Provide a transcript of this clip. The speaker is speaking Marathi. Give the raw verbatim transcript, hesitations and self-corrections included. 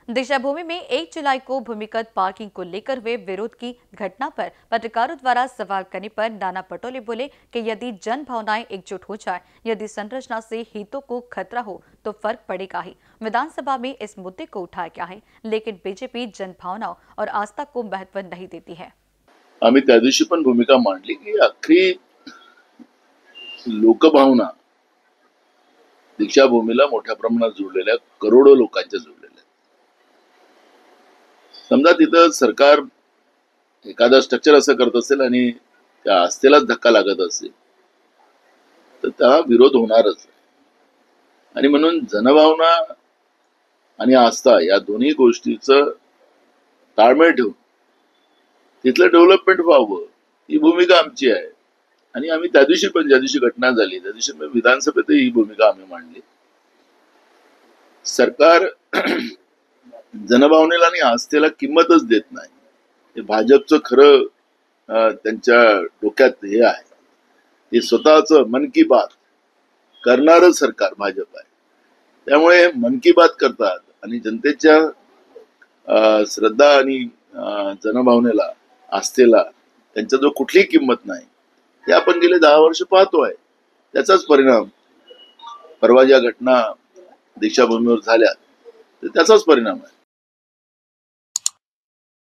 दिशाभूमि में एक जुलाई को भूमिगत पार्किंग को लेकर हुए विरोध की घटना पर पत्रकारों द्वारा सवाल करने पर नाना पटोले बोले कि यदि जन भावनाएं एकजुट हो जाए, यदि संरचना से हितों को खतरा हो तो फर्क पड़ेगा ही। विधानसभा में इस मुद्दे को उठाया गया है, लेकिन बीजेपी जन भावनाओं और आस्था को महत्व नहीं देती है। आम्ही त्या दिवशी पण भूमिका मांडली की अख्खी लोकभावना दीक्षाभूमीला मोठ्या प्रमाणात जोडलेल्या करोडो लोकांच्या जोडलेल्या आहेत। समजा तिथं सरकार एखादा स्ट्रक्चर असं करत असेल आणि त्या आस्थेलाच धक्का लागत असेल तर त्याला विरोध होणारच। आणि म्हणून जनभावना आणि आस्था या दोन्ही गोष्टीचं ताळमेळ ठेवून तिथलं डेव्हलपमेंट व्हावं ही भूमिका आमची आहे। आणि आम्ही त्या दिवशी पण ज्या दिवशी घटना झाली त्या दिवशी विधानसभेत ही भूमिका आम्ही मांडली। सरकार जनभावनेला आणि आस्थेला किंमतच देत नाही। हे भाजपचं खरं त्यांच्या डोक्यात हे आहे। ते स्वतःचं मन की बात करणारं सरकार भाजप आहे। त्यामुळे मन की बात करतात आणि जनतेच्या श्रद्धा आणि जनभावनेला आस्थेला त्यांचा जो कुठलीही किंमत नाही हे आपण गेले दहा वर्ष पाहतोय। त्याचाच परिणाम परवा ज्या घटना दीक्षाभूमीवर झाल्या त्याचाच परिणाम आहे।